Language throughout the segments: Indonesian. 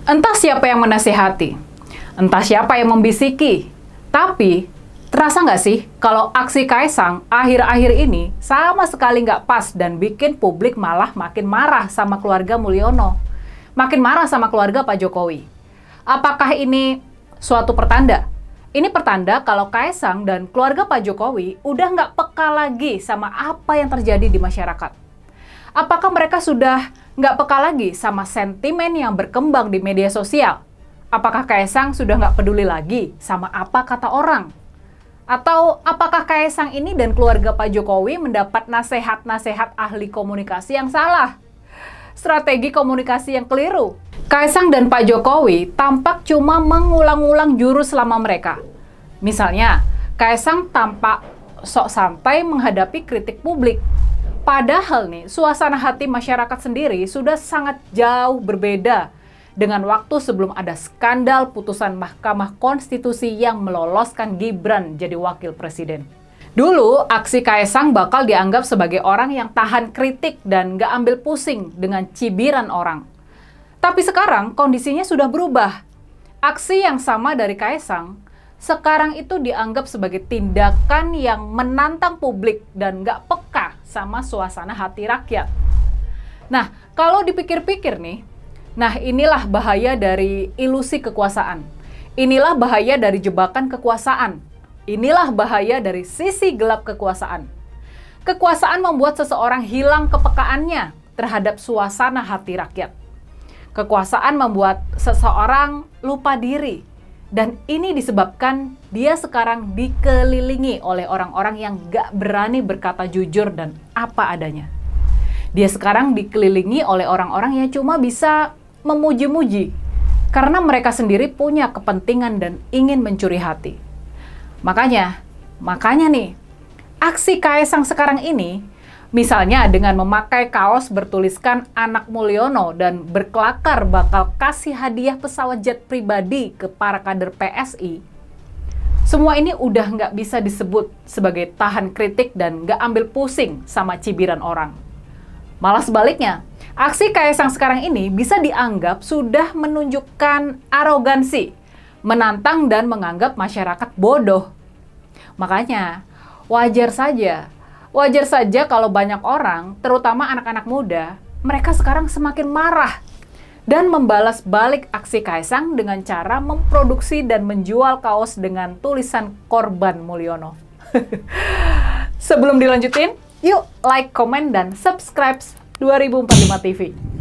Entah siapa yang menasehati, entah siapa yang membisiki, tapi terasa nggak sih kalau aksi Kaisang akhir-akhir ini sama sekali nggak pas dan bikin publik malah makin marah sama keluarga Mulyono, makin marah sama keluarga Pak Jokowi. Apakah ini suatu pertanda? Ini pertanda kalau Kaisang dan keluarga Pak Jokowi udah nggak peka lagi sama apa yang terjadi di masyarakat. Apakah mereka sudah nggak peka lagi sama sentimen yang berkembang di media sosial? Apakah Kaisang sudah nggak peduli lagi sama apa kata orang? Atau apakah Kaisang ini dan keluarga Pak Jokowi mendapat nasihat-nasihat ahli komunikasi yang salah? Strategi komunikasi yang keliru? Kaisang dan Pak Jokowi tampak cuma mengulang-ulang jurus lama mereka. Misalnya, Kaisang tampak sok santai menghadapi kritik publik. Padahal nih, suasana hati masyarakat sendiri sudah sangat jauh berbeda dengan waktu sebelum ada skandal putusan Mahkamah Konstitusi yang meloloskan Gibran jadi wakil presiden. Dulu, aksi Kaisang bakal dianggap sebagai orang yang tahan kritik dan gak ambil pusing dengan cibiran orang. Tapi sekarang kondisinya sudah berubah. Aksi yang sama dari Kaisang, sekarang itu dianggap sebagai tindakan yang menantang publik dan gak peka sama suasana hati rakyat. Nah, kalau dipikir-pikir nih, nah inilah bahaya dari ilusi kekuasaan. Inilah bahaya dari jebakan kekuasaan. Inilah bahaya dari sisi gelap kekuasaan. Kekuasaan membuat seseorang hilang kepekaannya terhadap suasana hati rakyat. Kekuasaan membuat seseorang lupa diri. Dan ini disebabkan dia sekarang dikelilingi oleh orang-orang yang gak berani berkata jujur dan apa adanya. Dia sekarang dikelilingi oleh orang-orang yang cuma bisa memuji-muji karena mereka sendiri punya kepentingan dan ingin mencuri hati. Makanya nih, aksi Kaisang sekarang ini, misalnya dengan memakai kaos bertuliskan anak Mulyono dan berkelakar bakal kasih hadiah pesawat jet pribadi ke para kader PSI, semua ini udah nggak bisa disebut sebagai tahan kritik dan nggak ambil pusing sama cibiran orang. Malah sebaliknya, aksi Kaisang sekarang ini bisa dianggap sudah menunjukkan arogansi, menantang dan menganggap masyarakat bodoh. Makanya, wajar saja kalau banyak orang, terutama anak-anak muda, mereka sekarang semakin marah dan membalas balik aksi Kaisang dengan cara memproduksi dan menjual kaos dengan tulisan korban Mulyono. Sebelum dilanjutin, yuk like, komen, dan subscribe 2045 TV.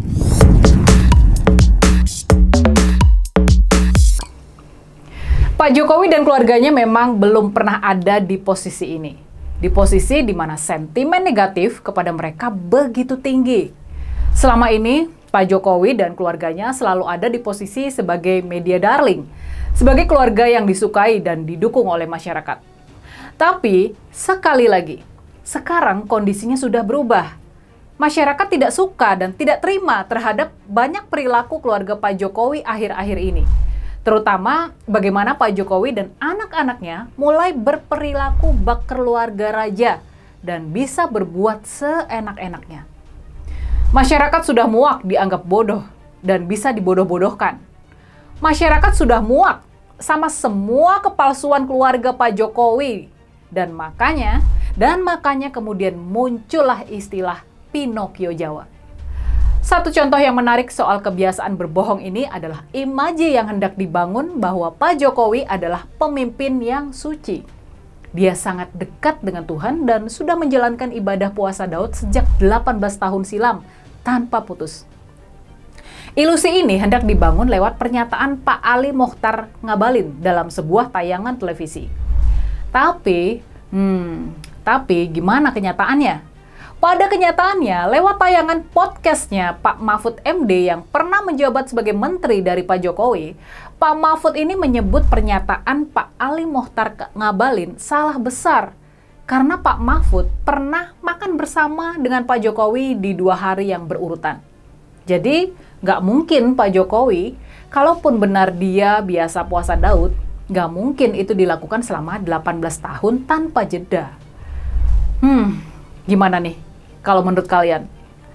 Pak Jokowi dan keluarganya memang belum pernah ada di posisi ini. Di posisi di mana sentimen negatif kepada mereka begitu tinggi. Selama ini, Pak Jokowi dan keluarganya selalu ada di posisi sebagai media darling, sebagai keluarga yang disukai dan didukung oleh masyarakat. Tapi, sekali lagi, sekarang kondisinya sudah berubah. Masyarakat tidak suka dan tidak terima terhadap banyak perilaku keluarga Pak Jokowi akhir-akhir ini. Terutama bagaimana Pak Jokowi dan anak-anaknya mulai berperilaku bak keluarga raja dan bisa berbuat seenak-enaknya. Masyarakat sudah muak dianggap bodoh dan bisa dibodoh-bodohkan. Masyarakat sudah muak sama semua kepalsuan keluarga Pak Jokowi dan makanya kemudian muncullah istilah Pinocchio Jawa. Satu contoh yang menarik soal kebiasaan berbohong ini adalah imaje yang hendak dibangun bahwa Pak Jokowi adalah pemimpin yang suci. Dia sangat dekat dengan Tuhan dan sudah menjalankan ibadah puasa Daud sejak 18 tahun silam tanpa putus. Ilusi ini hendak dibangun lewat pernyataan Pak Ali Mokhtar Ngabalin dalam sebuah tayangan televisi. Tapi gimana kenyataannya? Pada kenyataannya, lewat tayangan podcastnya Pak Mahfud MD yang pernah menjabat sebagai menteri dari Pak Jokowi, Pak Mahfud ini menyebut pernyataan Pak Ali Mokhtar Ngabalin salah besar. Karena Pak Mahfud pernah makan bersama dengan Pak Jokowi di 2 hari yang berurutan. Jadi, nggak mungkin Pak Jokowi, kalaupun benar dia biasa puasa Daud, nggak mungkin itu dilakukan selama 18 tahun tanpa jeda. Gimana nih? Kalau menurut kalian,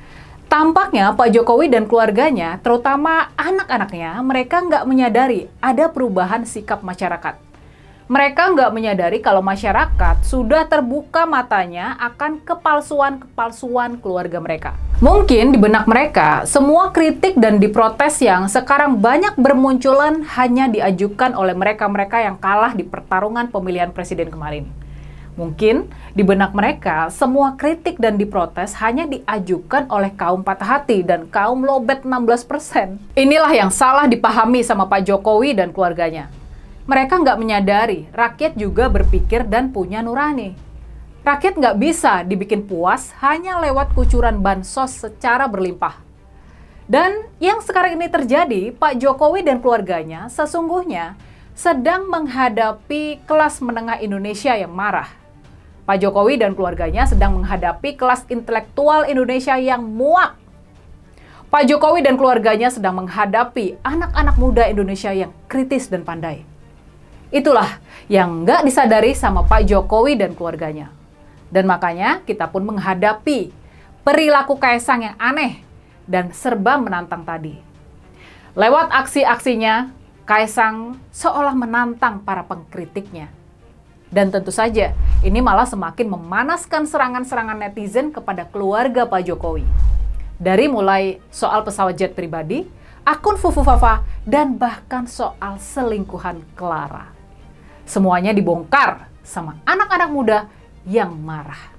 Tampaknya Pak Jokowi dan keluarganya, terutama anak-anaknya, mereka nggak menyadari ada perubahan sikap masyarakat. Mereka nggak menyadari kalau masyarakat sudah terbuka matanya akan kepalsuan-kepalsuan keluarga mereka. Mungkin di benak mereka, semua kritik dan diprotes yang sekarang banyak bermunculan hanya diajukan oleh mereka-mereka yang kalah di pertarungan pemilihan presiden kemarin. Mungkin di benak mereka, semua kritik dan diprotes hanya diajukan oleh kaum patah hati dan kaum lobet 16%. Inilah yang salah dipahami sama Pak Jokowi dan keluarganya. Mereka nggak menyadari, rakyat juga berpikir dan punya nurani. Rakyat nggak bisa dibikin puas hanya lewat kucuran bansos secara berlimpah. Dan yang sekarang ini terjadi, Pak Jokowi dan keluarganya sesungguhnya sedang menghadapi kelas menengah Indonesia yang marah. Pak Jokowi dan keluarganya sedang menghadapi kelas intelektual Indonesia yang muak. Pak Jokowi dan keluarganya sedang menghadapi anak-anak muda Indonesia yang kritis dan pandai. Itulah yang nggak disadari sama Pak Jokowi dan keluarganya. Dan makanya kita pun menghadapi perilaku Kaisang yang aneh dan serba menantang tadi. Lewat aksi-aksinya, Kaisang seolah menantang para pengkritiknya. Dan tentu saja, ini malah semakin memanaskan serangan-serangan netizen kepada keluarga Pak Jokowi. Dari mulai soal pesawat jet pribadi, akun Fufu Fafa, dan bahkan soal selingkuhan Clara. Semuanya dibongkar sama anak-anak muda yang marah.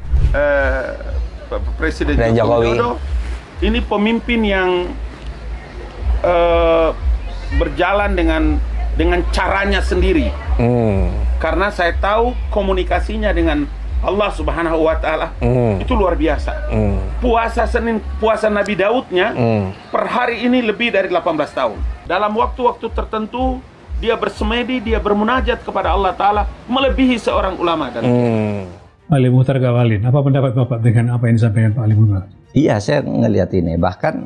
Presiden Jokowi ini pemimpin yang berjalan dengan caranya sendiri. Karena saya tahu komunikasinya dengan Allah Subhanahu wa Ta'ala itu luar biasa. Puasa Nabi Daudnya per hari ini lebih dari 18 tahun. Dalam waktu-waktu tertentu dia bersemedi, dia bermunajat kepada Allah Ta'ala melebihi seorang ulama. Ali Muhtar Ngabalin, apa pendapat Bapak dengan apa yang disampaikan Pak Ali Muhtar? Iya, saya ngelihat ini. Bahkan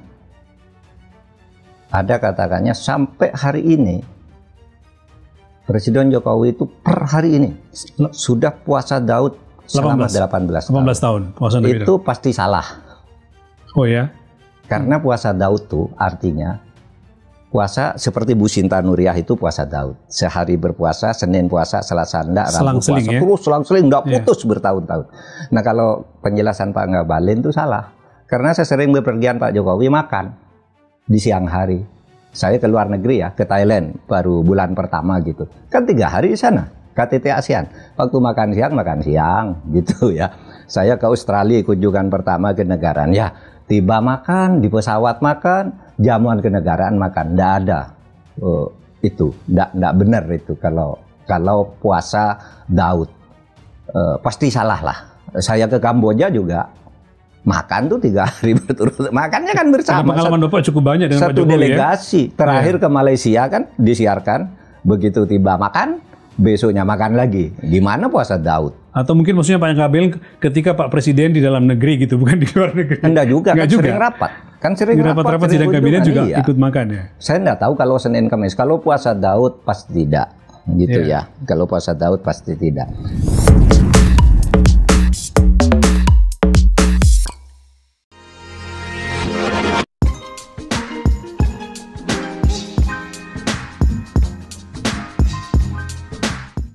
ada katakannya sampai hari ini Presiden Jokowi itu per hari ini sudah puasa Daud selama 18 tahun. Puasa itu pasti salah. Oh ya? Karena puasa Daud itu artinya puasa seperti Bu Sinta Nuriyah itu puasa Daud. Sehari berpuasa, Senin puasa, Selasa enggak, Rabu puasa. Ya? Terus selang-seling, enggak putus bertahun-tahun. Nah kalau penjelasan Pak Ngabalin itu salah. Karena saya sering bepergian Pak Jokowi makan di siang hari. Saya ke luar negeri ya, ke Thailand baru bulan pertama gitu. Kan 3 hari di sana, KTT ASEAN. Waktu makan siang gitu ya. Saya ke Australia kunjungan pertama ke negaraan. Ya, tiba makan, di pesawat makan, jamuan kenegaraan makan, nggak ada itu, nggak benar itu kalau puasa Daud, pasti salah lah. Saya ke Kamboja juga makan tuh 3 hari berturut-turut, makannya kan bersama. Pengalaman Bapak cukup banyak dengan satu Pak Jokowi, delegasi, ya? Terakhir ke Malaysia kan disiarkan, begitu tiba makan, besoknya makan lagi. Gimana puasa Daud? Atau mungkin maksudnya Pak Ngabalin ketika Pak Presiden di dalam negeri gitu, bukan di luar negeri. Enggak juga, Enggak kan juga. Sering rapat. Kan sering di rapat-rapat sidang kabinet juga iya. Ikut makan ya? Saya enggak tahu kalau Senin Kamis. Kalau puasa Daud pasti tidak. Gitu ya. Kalau puasa Daud pasti tidak.